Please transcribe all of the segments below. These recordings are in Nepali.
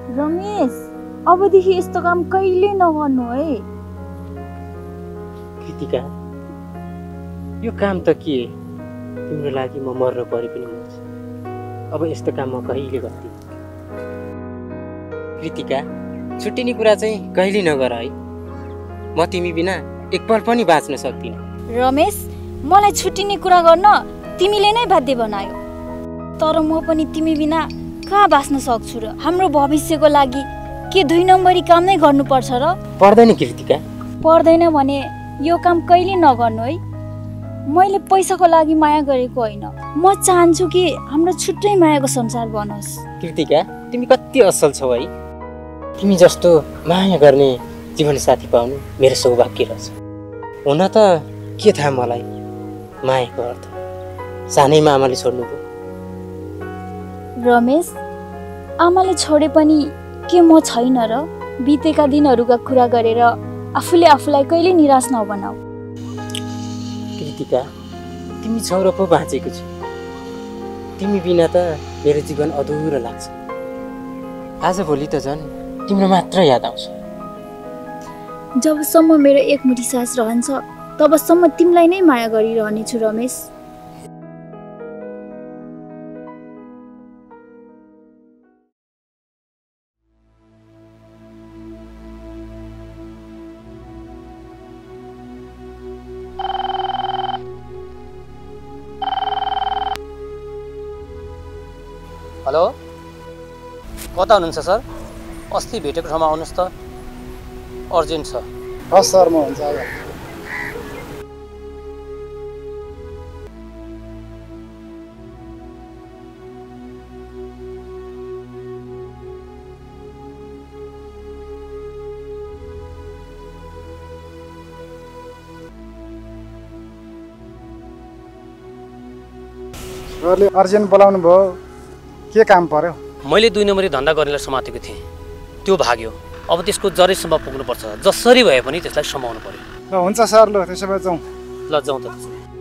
रमेश, अबदेखि यस्तो काम कहिले नगर्नु है। कृतिका, यो काम त के तिम्रो लागि म मर्न परे पनि मर्छु। अब यस्तो काम म कहिले गर्दिनँ। कृतिका, छुट्टिने कुरा चाहिँ कहिले नगर है। म तिमी बिना एक पल पनि बाँच्न सक्दिनँ। रमेश, मलाई छुट्टिने कुरा गर्न तिमीले नै बाध्य बनायो। तर म पनि तिमी बिना कहाँ बाँच्न सक्छु र? हाम्रो भविष्यको लागि के 2 नम्बरी काम नै गर्नुपर्छ र? पर्दैन कृतिका। पर्दैन भने यो काम कहिले नगर्नु है। मैले पैसाको लागि माया गरेको होइन। म चाहन्छु कि हाम्रो छुट्टै मायाको संसार बनोस्। कृतिका, तिमी कति असल छौ है। तिमी जस्तो माया गर्ने जीवनसाथी पाउनु मेरो सौभाग्य रहेछ। हुन त के थाहा मलाई मायाको अर्थ। सानैमा आमाले छोड्नुभयो। रमेश, आमाले छोडे पनि के म छैन र? बितेका दिनहरूका कुरा गरेर आफूले आफूलाई कहिले निराश नबनाऊ। कृतिका, तिमी छौ र पो बाँचेको छु। तिमी बिना त मेरो जीवन अधुरो लाग्छ। आजभोलि त झन् तिम्रो मात्र याद आउँछ। जबसम्म मेरो एकमुठी सास रहन्छ तबसम्म तिमीलाई नै माया गरिरहनेछु रमेश। हेलो, कता हुनुहुन्छ सर? अस्ति भेटेको ठाउँमा आउनुहोस् त, अर्जेन्ट छ। हस् सर, म हुन्छ आयो। सरले अर्जेन्ट बोलाउनु भयो, के काम पर्यो? मैले 2 नम्बरी धन्दा गर्नेलाई समातेको थिएँ, त्यो भाग्यो। अब त्यसको जरेसम्म पुग्नुपर्छ। जसरी भए पनि त्यसलाई समाउनु पर्यो। ल हुन्छ सर, ल त्यसो भए जाउँ। ल जाउँ त।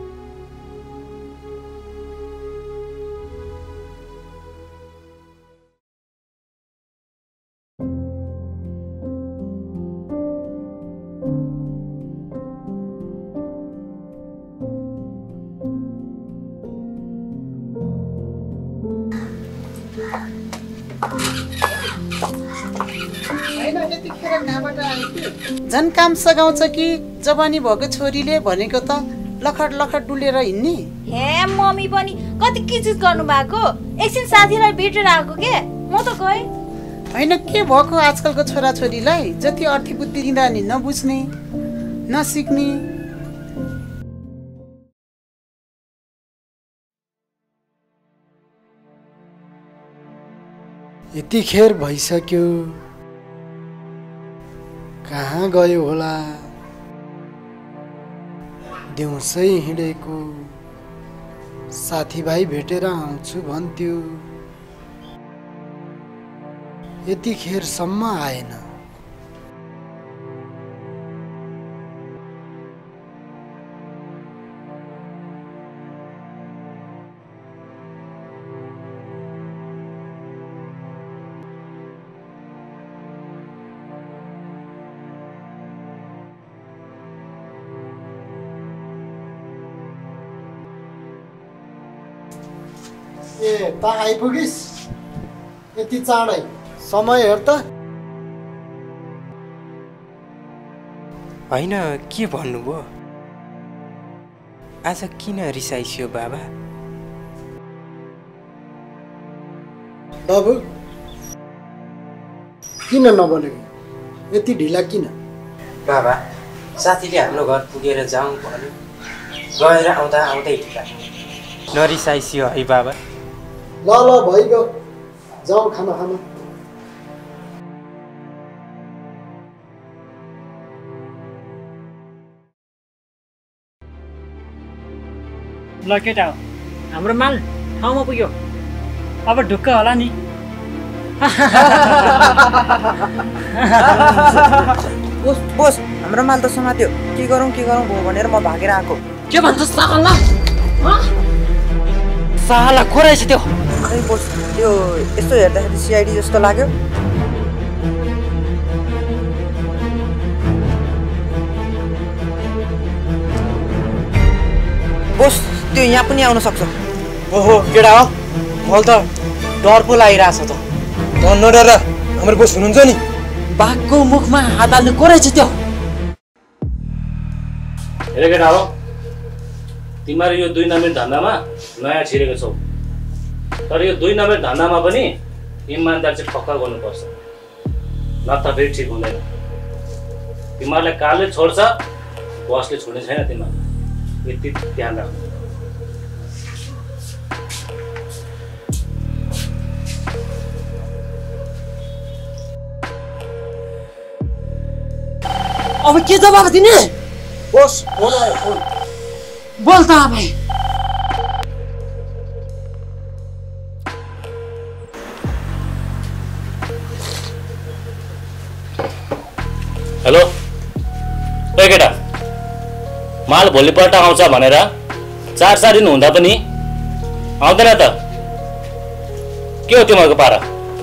झन् काम सघाउँछ कि जवानी भएको छोरीले भनेको त लखट लखट डुलेर हिँड्ने। हे मम्मी पनि कति किचिज गर्नु भएको। एकछिन साथीलाई भेटेर आएको के, म त गए। होइन, के भएको आजकलको छोराछोरीलाई? जति अर्थी बुद्धि दिँदा नि नबुझ्ने, नसिक्ने। यतिखेर भइसक्यो, कहाँ गयो होला? दिउँसै हिँडेको, साथीभाइ भेटेर आउँछु भन्थ्यो, यतिखेरसम्म आएन। ए, त आइपुगिस् यति चाँडै? समय हेर त। होइन, के भन्नुभयो? आज किन रिसाइसियो बाबा? बाबु किन नबोलेको? यति ढिला किन? बाबा, साथीले हाम्रो घर पुगेर जाउँ भन्यो। गएर आउँदा आउँदै ढिला। नरिसाइसियो है बाबा। ल ल भइगयो, जाउँ खाना खान। ल केटा हो, हाम्रो माल ठाउँमा पुग्यो। अब ढुक्क होला नि। बोस, हाम्रो माल त समात्यो। के गरौँ भयो भनेर म भागेर आएको। के भन्छ साला? साला को रहेछ त्यो? खै बोस, त्यो यस्तो हेर्दाखेरि सिआइडी जस्तो लाग्यो। बोस त्यो यहाँ पनि आउन सक्छ। ओहो केटा हो मलाई त डर पो लागिरहेछ त। नडर हाम्रो बोस हुनुहुन्छ नि। बाघको मुखमा हात हाल्नु को रहेछ त्यो? हेर केटा हो तिमीहरू यो 2 नम्बर धन्दामा नयाँ छिरेको छौ तर यो 2 नम्बर धन्दामा पनि इमानदार चाहिँ पक्का गर्नुपर्छ नत्र फेरि ठिक हुँदैन। तिमीहरूलाई कालले छोड्छ बसले छोड्ने छैन तिमीहरूलाई यति ध्यान राख्नु। अब के जवाब दिने? बोस फोन आयो फोन। बोल त आमै। हेलो ए केटा माल भोलिपल्ट आउँछ भनेर 4 दिन हुँदा पनि आउँदैन त के हो तिमीहरूको पारा?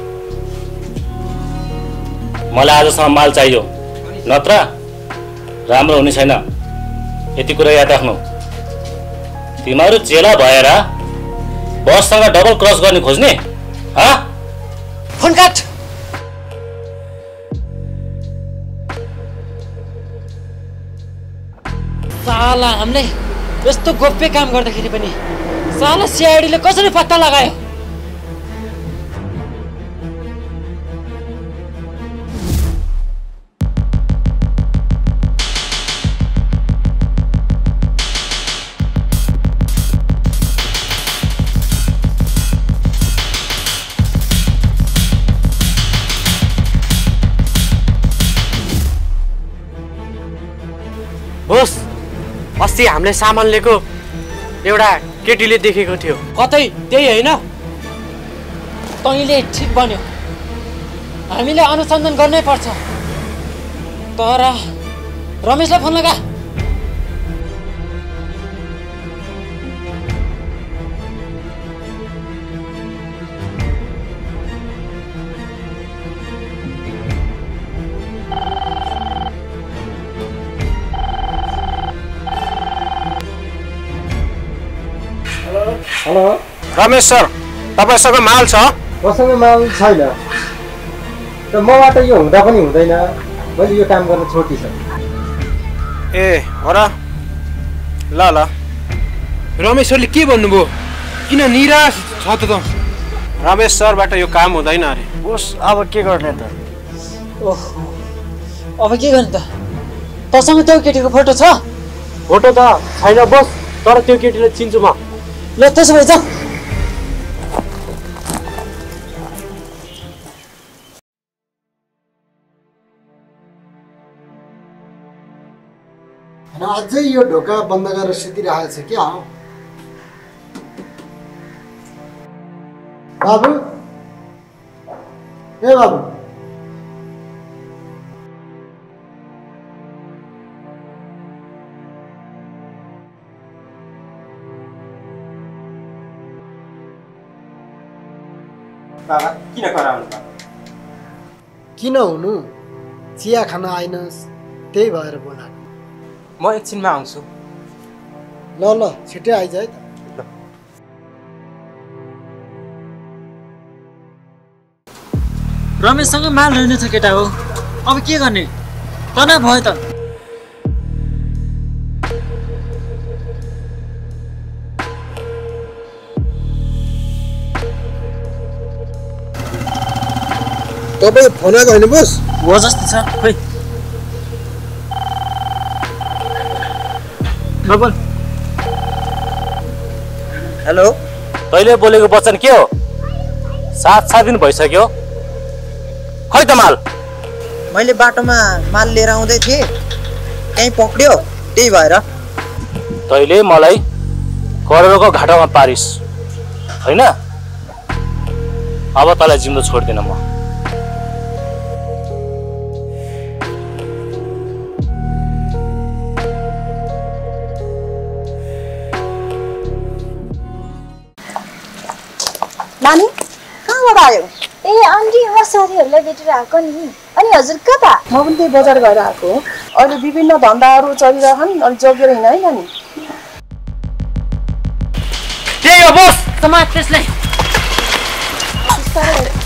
मलाई आजसम्म माल चाहियो नत्र राम्रो हुने छैन यति कुरा याद राख्नु। तिमीहरू चेला भएर बससँग डबल क्रस गर्ने खोज्ने फोन काट। साला हामीले यस्तो गोप्य काम गर्दाखेरि पनि साला सिआइडीले कसरी पत्ता लगायो? बोस अस्ति हामीले सामान लिएको एउटा केटीले देखेको थियो। कतै त्यही होइन? तैँले ठिक भन्यो हामीले अनुसन्धान गर्नै पर्छ। तर रमेशलाई फोन लगा। हेलो रमेश सर तपाईसँग माल छ? मसँग माल छैन त मबाट यो हुँदा पनि हुँदैन। मैले यो काम गर्न छोडिसकेँ। ए हो र ल ल। रमेश सरले के भन्नुभयो? किन निराश छ त? रमेश सरबाट यो काम हुँदैन अरे। बोस अब के गर्ने त? ओहो अब के गर्ने त? तसँग त्यो केटीको फोटो छ? फोटो त छैन बोस तर त्यो केटीलाई चिन्छु म। ल त्यसो भए जाऊ। अझै यो ढोका बन्द गरेर सुतिरहेको छ क्या बाबु? ए बाबु बाबा किन कराउनु? किन हुनु? चिया खान आइनस् त्यही भएर बोलाएको। म एकछिनमा आउँछु। ल ल छिट्टै आइज है त। रमेशसँग माल रहेनछ केटा हो अब के गर्ने? तनाव भयो त। तपाईँ फोन आएको होइन बोस? हो जस्तो छ खोइ। बोल। हेलो तैँले बोलेको वचन के हो? 7 दिन भइसक्यो खै त माल? मैले बाटोमा माल लिएर आउँदै थिएँ कहीँ पक्रियो त्यही भएर। तैँले मलाई करोडको घाटामा पारिस होइन? अब तँलाई जिउँदो छोड्दिनँ म। नानी कहाँबाट आयो? ए आन्टी म साथीहरूलाई भेटेर आएको नि। अनि हजुर कता? म पनि त्यही बजार गएर आएको हो। अहिले विभिन्न धन्दाहरू चलिरहन् अलि जोगिएर हिँड है नानी। समाज त्यसलाई बिस्तारै